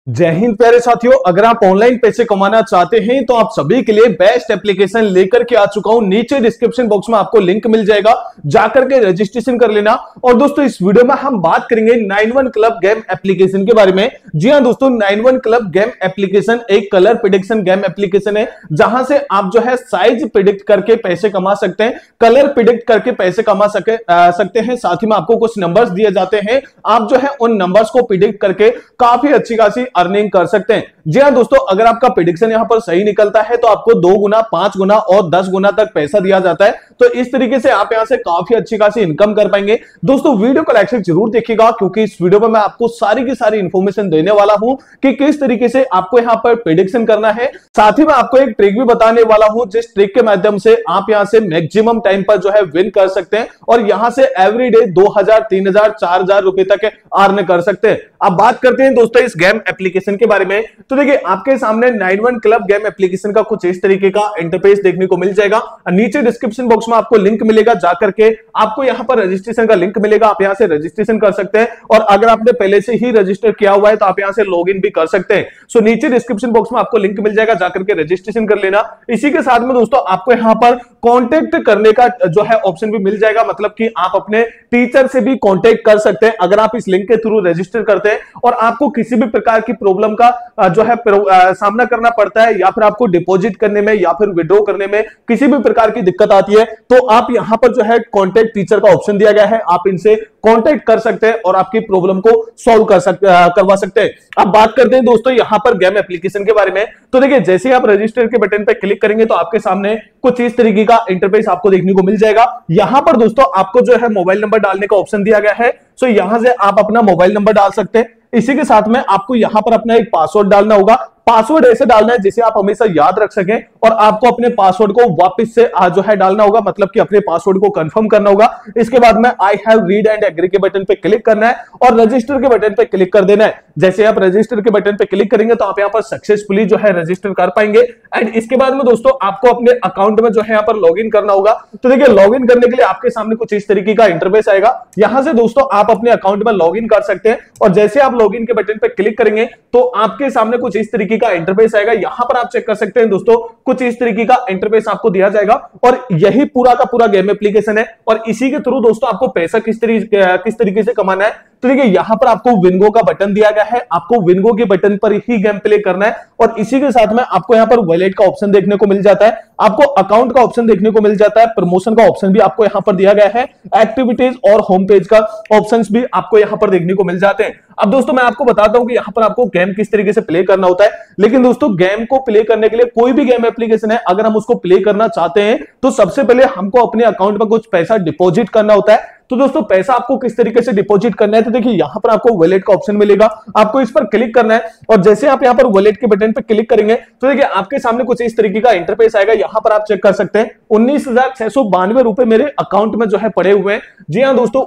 जय हिंद प्यारे साथियों, अगर आप ऑनलाइन पैसे कमाना चाहते हैं तो आप सभी के लिए बेस्ट एप्लीकेशन लेकर के आ चुका हूं। नीचे डिस्क्रिप्शन बॉक्स में आपको लिंक मिल जाएगा, जाकर के रजिस्ट्रेशन कर लेना। और दोस्तों इस वीडियो में हम बात करेंगे 91 क्लब गेम एप्लीकेशन के बारे में। जी हां दोस्तों, 91 क्लब गेम एप्लीकेशन एक कलर प्रेडिक्शन गेम एप्लीकेशन है, जहां से आप जो है साइज प्रिडिक्ट करके पैसे कमा सकते हैं, कलर प्रिडिक्ट करके पैसे कमा सकते हैं। साथ ही में आपको कुछ नंबर्स दिए जाते हैं, आप जो है उन नंबर्स को प्रिडिक्ट करके काफी अच्छी खासी अर्निंग कर सकते हैं। जी हां दोस्तों, अगर आपका प्रेडिक्शन यहां पर सही निकलता है तो आपको 2 गुना, 5 गुना और 10 गुना तक पैसा दिया जाता है। तो इस तरीके से आप यहां से काफी अच्छी खासी इनकम कर पाएंगे। दोस्तों वीडियो को लाइक से जरूर देखिएगा, क्योंकि इस वीडियो में मैं आपको सारी की सारी इंफॉर्मेशन देने वाला हूं कि किस तरीके से आपको यहां पर प्रेडिक्शन करना है। साथ ही मैं आपको एक ट्रिक भी बताने वाला हूं, जिस ट्रिक के माध्यम से आप यहां से मैक्सिमम टाइम पर जो है विन कर सकते हैं और यहां से एवरीडे 2000, 3000, 4000 रुपए तक अर्न कर सकते हैं। अब बात करते हैं दोस्तों इस गेम एप्लीकेशन के बारे में। तो देखिए आपके सामने 91 क्लब गेम एप्लीकेशन का कुछ इस तरीके का इंटरफेस देखने को मिल जाएगा। नीचे डिस्क्रिप्शन बॉक्स में आपको लिंक मिलेगा, जाकर के आपको यहां पर रजिस्ट्रेशन का लिंक मिलेगा, आप यहां से रजिस्ट्रेशन कर सकते हैं। और अगर आपने पहले से ही रजिस्टर किया हुआ है तो आप यहां से लॉग इन भी कर सकते हैं। सो नीचे डिस्क्रिप्शन बॉक्स में आपको लिंक मिल जाएगा, जाकर के रजिस्ट्रेशन कर लेना। इसी के साथ में दोस्तों आपको यहां पर कॉन्टेक्ट करने का जो है ऑप्शन भी मिल जाएगा, मतलब कि आप अपने टीचर से भी कॉन्टेक्ट कर सकते हैं अगर आप इस लिंक के थ्रू रजिस्टर करते हैं और आपको किसी भी प्रकार की प्रॉब्लम का जो है सामना करना पड़ता है, या फिर आपको डिपॉजिट करने में या फिर विड्रॉ करने में किसी भी प्रकार की दिक्कत आती है, तो आप यहां पर जो है कॉन्टेक्ट टीचर का ऑप्शन दिया गया है, आप इनसे कॉन्टेक्ट कर सकते हैं और आपकी प्रॉब्लम को सॉल्व करवा सकते हैं। अब बात करते हैं दोस्तों यहां पर गेम एप्लीकेशन के बारे में। तो देखिए जैसे आप रजिस्टर के बटन पर क्लिक करेंगे तो आपके सामने कुछ इस तरीके का इंटरफेस आपको देखने को मिल जाएगा। यहां पर दोस्तों आपको जो है मोबाइल नंबर डालने का ऑप्शन दिया गया है। सो यहां से आप अपना मोबाइल नंबर डाल सकते हैं। इसी के साथ में आपको यहां पर अपना एक पासवर्ड डालना होगा। पासवर्ड ऐसे डालना है जिसे आप हमेशा याद रख सकें, और आपको अपने पासवर्ड को वापस से जो है डालना होगा, मतलब कि अपने पासवर्ड को कंफर्म करना होगा। इसके बाद में I have read and agree के बटन पे क्लिक करना है और रजिस्टर के बटन पे क्लिक कर देना है। जैसे आप रजिस्टर के बटन पे क्लिक करेंगे तो आप यहां पर सक्सेसफुली जो है रजिस्टर कर पाएंगे। एंड इसके बाद में दोस्तों आपको अपने अकाउंट में जो है यहां पर लॉग इन करना होगा। तो देखिए लॉग इन करने के लिए आपके सामने कुछ इस तरीके का इंटरफेस आएगा। यहां से दोस्तों आप अपने अकाउंट में लॉग इन कर सकते हैं, और जैसे आप लॉग इन के बटन पे क्लिक करेंगे तो आपके सामने कुछ इस तरीके का इंटरफेस आएगा। यहां पर आप चेक कर सकते हैं दोस्तों, कुछ इस तरीके का इंटरफेस आपको दिया जाएगा और यही पूरा का पूरा गेम एप्लीकेशन है। और इसी के थ्रू दोस्तों आपको पैसा किस तरीके से कमाना है। तो देखिए यहां पर आपको विंगो का बटन दिया गया है, आपको विंगो के बटन पर ही गेम प्ले करना है। और इसी के साथ में आपको यहां पर वॉलेट का ऑप्शन देखने को मिल जाता है, आपको अकाउंट का ऑप्शन देखने को मिल जाता है, प्रमोशन का ऑप्शन भी आपको यहां पर दिया गया है, एक्टिविटीज और होम पेज का ऑप्शंस भी आपको यहां पर देखने को मिल जाते हैं। अब दोस्तों मैं आपको बताता हूं कि यहां पर आपको गेम किस तरीके से प्ले करना होता है। लेकिन दोस्तों गेम को प्ले करने के लिए, कोई भी गेम एप्लीकेशन है, अगर हम उसको प्ले करना चाहते हैं तो सबसे पहले हमको अपने अकाउंट में कुछ पैसा डिपॉजिट करना होता है। तो दोस्तों पैसा आपको किस तरीके से डिपॉजिट करना है, तो देखिए यहां पर आपको वॉलेट का ऑप्शन मिलेगा, आपको इस पर क्लिक करना है। और जैसे आप यहां पर वॉलेट के बटन पर क्लिक करेंगे तो देखिए आपके सामने कुछ इस तरीके का इंटरफेस आएगा। यहां पर आप चेक कर सकते हैं 19,692 रुपए मेरे अकाउंट में जो है पड़े हुए हैं। जी हां दोस्तों,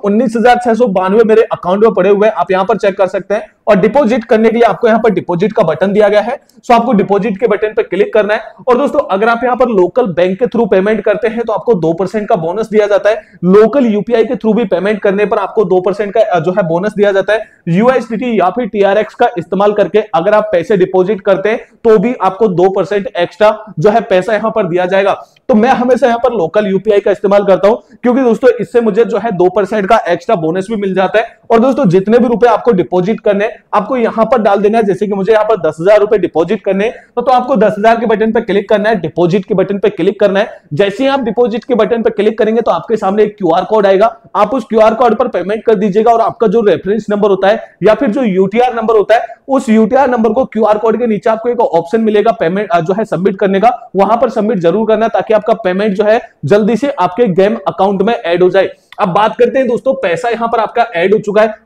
19,692 मेरे अकाउंट में पड़े हुए हैं, आप यहां पर चेक कर सकते हैं। और डिपॉजिट करने के लिए आपको यहां पर डिपॉजिट का बटन दिया गया है। सो आपको डिपॉजिट के बटन पर क्लिक करना है। और दोस्तों अगर आप यहां पर लोकल बैंक के थ्रू पेमेंट करते हैं तो आपको 2% का बोनस दिया जाता है। लोकल यूपीआई के थ्रू भी पेमेंट करने पर आपको 2% का जो है बोनस दिया जाता है। यूएसडीटी या फिर टीआरएक्स का इस्तेमाल करके अगर आप पैसे डिपॉजिट करते हैं तो भी आपको 2% एक्स्ट्रा जो है पैसा यहां पर दिया जाएगा। तो मैं हमेशा यहां पर लोकल यूपीआई का इस्तेमाल करता हूं, क्योंकि दोस्तों इससे मुझे जो है 2% का एक्स्ट्रा बोनस भी मिल जाता है। और दोस्तों जितने भी रुपए आपको डिपॉजिट करने आपको यहां पर डाल देना है। जैसे कि मुझे यहां पर 10,000 रुपए डिपॉजिट करने, तो आपको 10,000 के बटन पर क्लिक करना है, डिपॉजिट के बटन पर क्लिक करना है। जैसे ही आप डिपॉजिट के बटन पर क्लिक करेंगे तो आपके सामने एक क्यूआर कोड आएगा, आप उस क्यूआर कोड पर पेमेंट कर दीजिएगा। और आपका जो रेफरेंस नंबर होता है या फिर जो यूटीआर नंबर होता है, उस यूटीआर नंबर को क्यूआर कोड के नीचे आपको एक ऑप्शन मिलेगा पेमेंट जो है सबमिट करने का, वहां पर सबमिट जरूर करना ताकि आपका पेमेंट जो है जल्दी से आपके गेम अकाउंट में ऐड हो जाए। अब बात करते हैं दोस्तों, पैसा यहां पर आपका ऐड हो चुका है,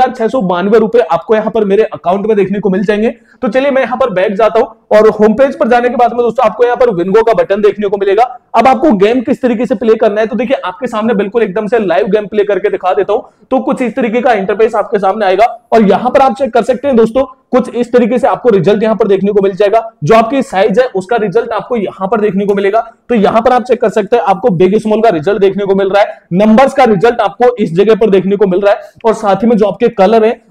19,692 रुपए आपको यहां पर मेरे अकाउंट में देखने को मिल जाएंगे। तो चलिए मैं यहां पर बैठ जाता हूं और होम पेज पर जाने के बाद में दोस्तों आपको यहां पर विंगो का बटन देखने को मिलेगा। अब आपको गेम किस तरीके से प्ले करना है, तो देखिए आपके सामने बिल्कुल एकदम से लाइव गेम प्ले करके दिखा देता हूं। तो कुछ इस तरीके का इंटरफेस आपके सामने आएगा और यहां पर आप चेक कर सकते हैं दोस्तों, कुछ इस तरीके से आपको रिजल्ट यहां पर देखने को मिल जाएगा। जो आपकी साइज है उसका रिजल्ट आपको यहां पर देखने को मिलेगा। तो यहां पर आप चेक कर सकते हैं, आपको बिग स्मॉल का रिजल्ट देखने को मिल रहा है, नंबर्स का रिजल्ट आपको इस जगह पर देखने को मिल रहा है। और साथ ही में जो आपके कलर है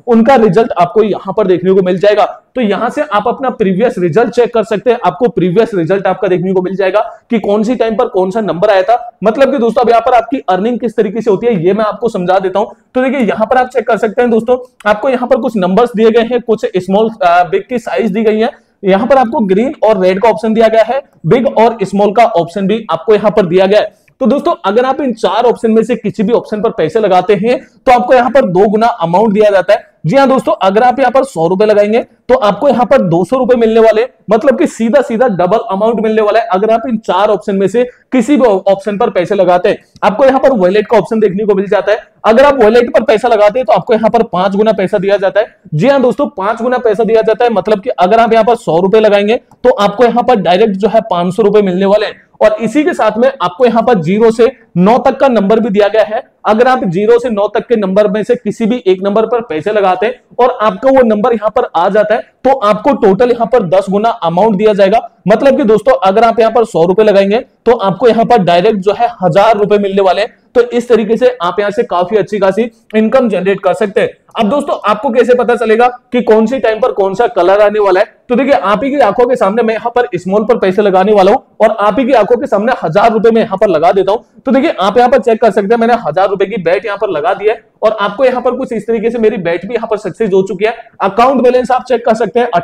उनका रिजल्ट आपको यहां पर देखने को मिल जाएगा। तो यहां से आप अपना प्रीवियस रिजल्ट चेक कर सकते हैं, आपको प्रीवियस रिजल्ट आपका देखने को मिल जाएगा कि कौन सी टाइम पर कौन सा नंबर आया था। मतलब कि दोस्तों अब यहां पर आपकी अर्निंग किस तरीके से होती है ये मैं आपको समझा देता हूं। तो देखिए यहां पर आप चेक कर सकते हैं दोस्तों, आपको यहां पर कुछ नंबर्स दिए गए हैं, कुछ स्मॉल बिग की साइज दी गई है। यहां पर आपको ग्रीन और रेड का ऑप्शन दिया गया है, बिग और स्मॉल का ऑप्शन भी आपको यहां पर दिया गया है। तो दोस्तों अगर आप इन 4 ऑप्शन में से किसी भी ऑप्शन पर पैसे लगाते हैं तो आपको यहां पर 2 गुना अमाउंट दिया जाता है। जी हाँ दोस्तों, अगर आप यहां पर 100 रुपए लगाएंगे तो आपको यहां पर 200 रुपए मिलने वाले, मतलब कि सीधा सीधा डबल अमाउंट मिलने वाला है। अगर आप इन 4 ऑप्शन में से किसी भी ऑप्शन पर पैसे लगाते हैं, आपको यहां पर वॉलेट का ऑप्शन देखने को मिल जाता है। अगर आप वॉलेट पर पैसा लगाते हैं तो आपको यहां पर 5 गुना पैसा दिया जाता है। जी हाँ दोस्तों, 5 गुना पैसा दिया जाता है। मतलब कि अगर आप यहां पर 100 रुपए लगाएंगे तो आपको यहां पर डायरेक्ट जो है 500 रुपए मिलने वाले हैं। और इसी के साथ में आपको यहां पर 0 से 9 तक का नंबर भी दिया गया है। अगर आप 0 से 9 तक के नंबर में से किसी भी एक नंबर पर पैसे लगाते हैं और आपका वो नंबर यहां पर आ जाता है तो आपको टोटल यहां पर 10 गुना अमाउंट दिया जाएगा। मतलब कि दोस्तों अगर आप यहां पर 100 रुपए लगाएंगे तो आपको यहां पर डायरेक्ट जो है 1000 रुपए मिलने वाले हैं। तो इस तरीके से आप यहां से काफी अच्छी खासी इनकम जनरेट कर सकते हैं। अब दोस्तों आपको कैसे पता चलेगा कि कौन सी टाइम पर कौन सा कलर आने वाला है? तो देखिए आप ही की आंखों के सामने मैं यहां पर स्मॉल पर पैसे लगाने वाला हूं और आप ही की आंखों के सामने 1000 रुपए में यहां पर लगा देता हूं। तो देखिए आप यहां पर चेक कर सकते हैं, मैंने 1000 रुपए की बैट यहां पर लगा दी है और आपको यहां पर कुछ इस तरीके से मेरी बैट भी यहां पर सक्सेस हो चुकी है। अकाउंट बैलेंस आप चेक कर सकते हैं,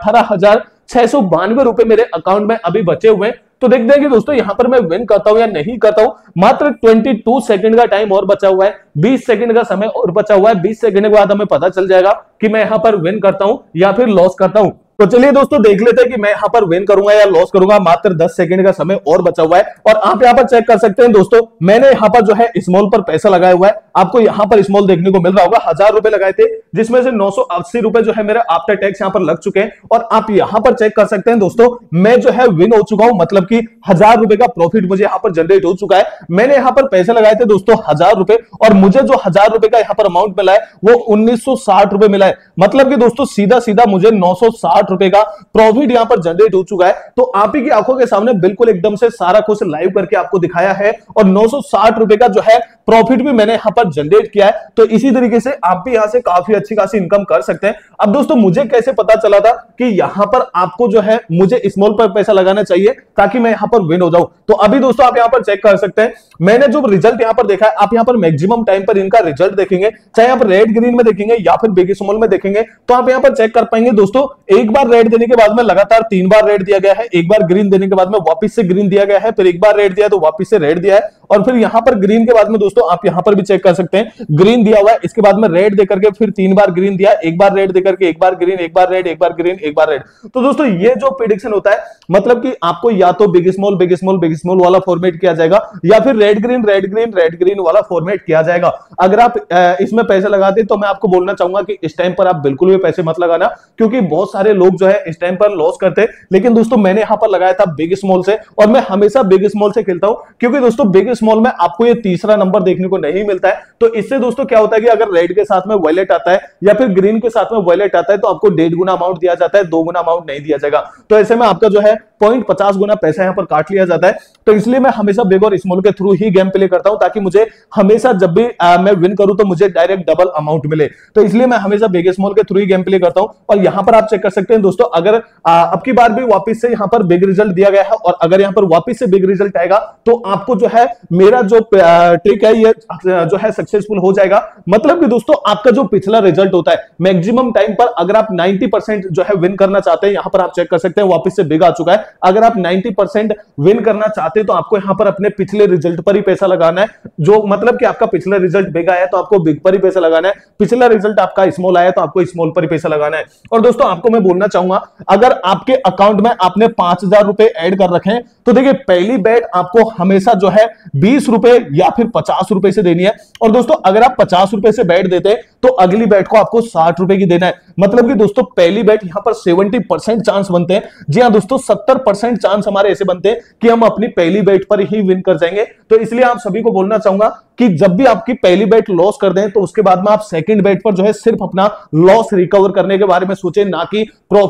18,692 रुपए मेरे अकाउंट में अभी बचे हुए हैं। तो देखते हैं कि दोस्तों यहां पर मैं विन करता हूं या नहीं करता हूं। मात्र 22 सेकंड का टाइम और बचा हुआ है, 20 सेकंड का समय और बचा हुआ है। 20 सेकंड के बाद हमें पता चल जाएगा कि मैं यहां पर विन करता हूं या फिर लॉस करता हूं। तो चलिए दोस्तों देख लेते हैं कि मैं यहां पर विन करूंगा या लॉस करूंगा। मात्र 10 सेकंड का समय और बचा हुआ है और आप यहां पर चेक कर सकते हैं दोस्तों, मैंने यहां पर जो है स्मॉल पर पैसा लगाया हुआ है। आपको यहां पर स्मॉल देखने को मिल रहा होगा, 1000 रुपए लगाए थे जिसमें से 980 रुपए जो है मेरा आफ्टर टैक्स यहां पर लग चुके हैं। और आप यहां पर चेक कर सकते हैं दोस्तों, मैं जो है विन हो चुका हूं, मतलब कि 1000 रुपए का प्रॉफिट मुझे यहां पर जनरेट हो चुका है। मैंने यहां पर पैसे लगाए थे दोस्तों 1000 रुपए और मुझे जो 1000 रुपए का यहां पर अमाउंट मिला है वो 1960 रुपए मिला है। मतलब कि दोस्तों सीधा सीधा मुझे 960 रुपए का प्रॉफिट यहां पर जनरेट हो चुका है। तो आप ही की आंखों के सामने बिल्कुल एकदम से सारा कुछ लाइव करके आपको दिखाया है और 960 रुपए का जो है प्रॉफिट भी मैंने यहां पर जनरेट किया है। तो इसी तरीके से आप भी यहां से काफी अच्छी खासी इनकम कर सकते हैं। अब दोस्तों मुझे कैसे पता चला था कि यहां पर आपको जो है मुझे स्मॉल पर पैसा लगाना चाहिए ताकि मैं यहां पर विन हो जाऊं? तो अभी दोस्तों आप यहां पर चेक कर सकते हैं, मैंने जो रिजल्ट यहां पर देखा है, आप यहां पर मैक्सिमम टाइम पर इनका रिजल्ट देखेंगे, चाहे आप रेड ग्रीन में देखेंगे या फिर बिग स्मॉल में देखेंगे, तो आप यहां पर चेक कर पाएंगे दोस्तों, एक बार रेड देने के बाद में लगातार 3 बार रेड दिया गया है, एक बार ग्रीन देने के बाद में वापस से ग्रीन दिया गया है, फिर एक बार रेड दिया तो वापस से रेड दिया है और फिर यहां पर ग्रीन के बाद में दोस्तों आप यहां पर भी चेक कर सकते हैं, ग्रीन दिया हुआ है, इसके बाद में रेड देकर के फिर 3 बार ग्रीन दिया, एक बार रेड देकर के एक बार ग्रीन, एक बार रेड, एक बार ग्रीन, एक बार रेड। तो दोस्तों ये जो प्रेडिक्शन होता है, मतलब कि आपको या तो big small big small big small वाला फॉर्मेट किया जाएगा या फिर red green red green red green वाला फॉर्मेट किया जाएगा। अगर आप इसमें पैसे लगाते तो मैं आपको बोलना चाहूंगा कि इस टाइम पर आप बिल्कुल भी पैसे मत लगाना, क्योंकि बहुत सारे लोग जो है इस टाइम पर लॉस करते हैं। लेकिन दोस्तों मैंने यहां पर लगाया था बिग स्मॉल से और मैं हमेशा बिग स्मॉल से खेलता हूं, क्योंकि दोस्तों बिग स्मॉल में आपको ये तीसरा नंबर देखने को नहीं मिलता है। तो इससे दोस्तों क्या होता है कि अगर रेड के साथ में वॉलेट आता है या फिर ग्रीन के साथ में वॉलेट आता है तो आपको 1.5 गुना अमाउंट दिया जाता है, 2 गुना अमाउंट नहीं दिया जाएगा। तो ऐसे में आपका जो है 0.50 गुना पैसा यहां पर काट लिया जाता है। तो इसलिए मैं हमेशा बिग और स्मॉल के थ्रू ही गेम प्ले करता हूं ताकि मुझे हमेशा जब भी मैं विन करूं तो मुझे डायरेक्ट डबल अमाउंट मिले। तो इसलिए मैं हमेशा बिग स्मॉल के थ्रू ही गेम प्ले करता हूं। और यहां पर आप चेक कर सकते हैं दोस्तों, अगर अब की बार भी वापस से यहां पर बिग रिजल्ट दिया गया है और अगर यहां पर वापस से बिग रिजल्ट आएगा तो आपको जो है मेरा जो ट्रिक है ये जो है सक्सेसफुल हो जाएगा। मतलब कि दोस्तों आपका जो पिछला रिजल्ट होता है मैक्सिमम टाइम पर अगर आप 90% जो है विन करना चाहते हैं, यहां पर आप चेक कर सकते हैं वापस से बिग आ चुका है। अगर आप 90% विन करना चाहते हैं तो आपको यहां पर अपने पिछले रिजल्ट पर ही पैसा लगाना है। जो मतलब कि आपका पिछला रिजल्ट बिग आया तो आपको बिग पर ही पैसा लगाना है, पिछला रिजल्ट आपका स्मॉल आया तो आपको स्मॉल पर ही पैसा लगाना है। और दोस्तों आपको मैं बोलना चाहूंगा, अगर आपके अकाउंट में आपने 5000 रुपए ऐड कर रखे हैं तो देखिए पहली बैट आपको हमेशा जो है 20 रुपए या फिर 50 रुपए से देनी है। और दोस्तों अगर आप 50 रुपए से बैट देते हैं तो अगली बैट को आपको 60 रुपए की देना है। मतलब कि दोस्तों पहली बैट यहां पर 70% चांस बनते हैं। जी हां दोस्तों 70% चांस हमारे ऐसे बनते हैं कि हम अपनी पहली बैट पर ही विन कर जाएंगे। तो इसलिए आप सभी को बोलना चाहूंगा कि जब भी आपकी पहली बैट लॉस कर दें तो उसके बाद में आप सेकंड बैट पर जो है सिर्फ अपना लॉस रिकवर करने के बारे में सोचें, ना कि प्रॉफिट जनरेट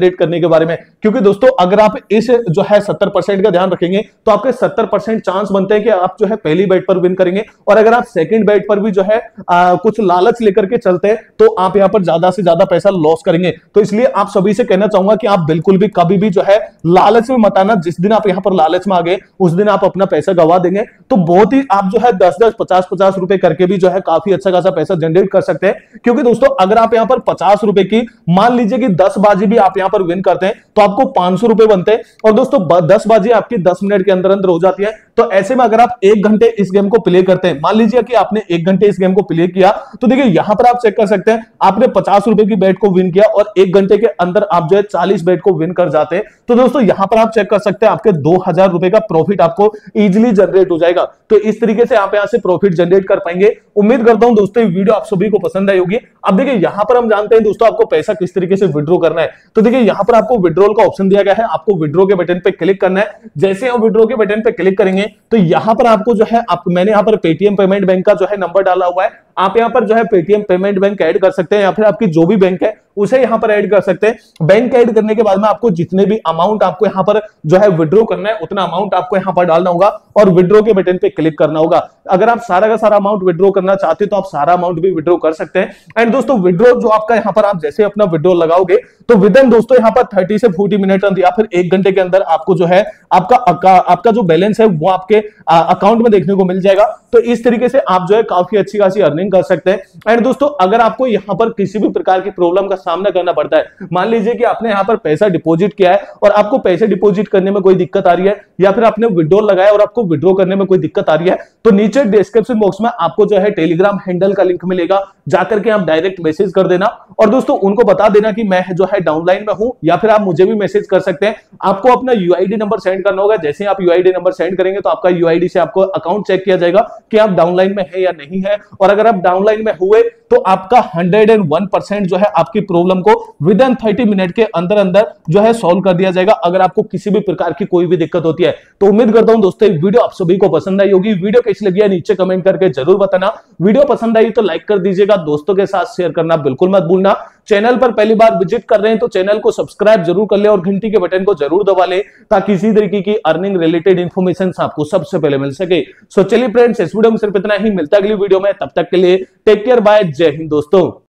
जनरेट करने के बारे में, क्योंकि दोस्तों अगर आप इस जो है 70% का ध्यान रखेंगे तो आपके 70% चांस बनते हैं कि आप जो है पहली बेट पर विन करेंगे, और अगर आप सेकंड बेट पर भी जो है कुछ लालच लेकर के चलते हैं तो आप यहां पर ज्यादा से ज्यादा पैसा लॉस करेंगे। तो इसलिए आप सभी से कहना चाहूंगा कि आप बिल्कुल भी कभी भी जो है लालच में मत आना। जिस दिन आप यहां पर लालच में आ गए उस दिन आप अपना पैसा गवा देंगे। तो बहुत ही आप जो है 10-10, 50-50 रुपए करके भी जो है काफी अच्छा खासा पैसा जनरेट कर सकते हैं, क्योंकि दोस्तों अगर आप यहां पर 50 रुपए की मान लीजिए कि 10 बाजी भी आप यहां पर विन करते हैं तो आपको 500 रुपए बनते हैं, और दोस्तों 10 बाजी आपकी 10 मिनट के अंदर अंदर हो जाती है। तो ऐसे में अगर आप 1 घंटे इस गेम को प्ले करते हैं, मान लीजिए कि आपने 1 घंटे इस गेम को प्ले किया, तो देखिए यहां पर आप चेक कर सकते हैं आपने 50 रुपए की बेट को विन किया और 1 घंटे के अंदर आप जो है 40 बेट को विन कर जाते हैं। तो दोस्तों यहां पर आप चेक कर सकते हैं आपके 2000 रुपए का प्रॉफिट आपको इजीली जनरेट हो जाएगा। तो इस तरीके से आप यहां से प्रॉफिट जनरेट कर पाएंगे। उम्मीद करता हूं दोस्तों ये वीडियो आप सभी को पसंद आई होगी। अब देखिए यहां पर हम जानते हैं दोस्तों आपको पैसा किस तरीके से विड्रॉ करना है। तो देखिए यहां पर आपको विड्रॉल का ऑप्शन दिया गया है, आपको विड्रॉ के बटन पे क्लिक करना है। जैसे हम विड्रॉ के बटन पे क्लिक करेंगे तो यहां पर आपको जो है मैंने यहां पर पेटीएम पेमेंट बैंक का जो है नंबर डाला हुआ है, आप यहां पर जो है पेटीएम पेमेंट बैंक ऐड कर सकते हैं, या फिर आपकी जो भी बैंक है उसे यहां पर ऐड कर सकते हैं। बैंक ऐड करने के बाद में आपको जितने भी अमाउंट आपको यहां पर जो है विड्रॉ करना है उतना अमाउंट आपको यहां पर डालना होगा और विड्रॉ के बटन पे क्लिक करना होगा। अगर आप सारा का सारा अमाउंट विड्रॉ करना चाहते हैं तो आप सारा अमाउंट भी विड्रॉ कर सकते हैं। एंड दोस्तों विड्रॉ जो आपका यहां पर आप जैसे अपना विड्रॉ लगाओगे तो विद इन दोस्तों यहां पर 30 से 40 मिनट या फिर 1 घंटे के अंदर आपको जो है आपका जो बैलेंस है वो आपके अकाउंट में देखने को मिल जाएगा। तो इस तरीके से आप जो है काफी अच्छी खासी अर्निंग कर सकते हैं। एंड दोस्तों अगर आपको यहां पर किसी भी प्रकार की प्रॉब्लम का सामना करना पड़ता है, मान लीजिए कि आपने यहां पर पैसा डिपॉजिट किया है और आपको पैसे डिपॉजिट करने में कोई दिक्कत आ रही है, या फिर आपने विड्रॉ लगाया और आपको विड्रॉ करने में कोई दिक्कत आ रही है, तो नीचे डिस्क्रिप्शन बॉक्स में आपको जो है टेलीग्राम हैंडल का लिंक मिलेगा, जाकर के आप डायरेक्ट मैसेज कर देना और दोस्तों उनको बता देना कि मैं जो है डाउनलाइन में हूं, या फिर आप मुझे भी मैसेज कर सकते हैं। आपको अपना यूआईडी नंबर सेंड करना होगा। जैसे आप यूआईडी नंबर सेंड करेंगे तो आपका यूआईडी से आपको अकाउंट चेक किया जाएगा कि आप डाउनलाइन में है या नहीं है, और अगर आप डाउनलाइन में हुए तो आपका 101% जो है आपकी प्रॉब्लम को विद इन 30 मिनट के अंदर अंदर जो है सॉल्व कर दिया जाएगा, अगर आपको किसी भी प्रकार की कोई भी दिक्कत होती है। तो उम्मीद करता हूं दोस्तों वीडियो आप सभी को पसंद आई होगी। वीडियो कैसी लगी है नीचे कमेंट करके जरूर बताना। वीडियो पसंद आई तो लाइक कर दीजिएगा, दोस्तों के साथ शेयर करना बिल्कुल मत भूलना। चैनल पर पहली बार विजिट कर रहे हैं तो चैनल को सब्सक्राइब जरूर कर ले और घंटी के बटन को जरूर दबा ले, ताकि इसी तरीके की अर्निंग रिलेटेड इंफॉर्मेशन आपको सबसे पहले मिल सके। सो चलिए फ्रेंड्स इस वीडियो में सिर्फ इतना ही, मिलता है अगली वीडियो में, तब तक के लिए टेक केयर, बाय, जय हिंद दोस्तों।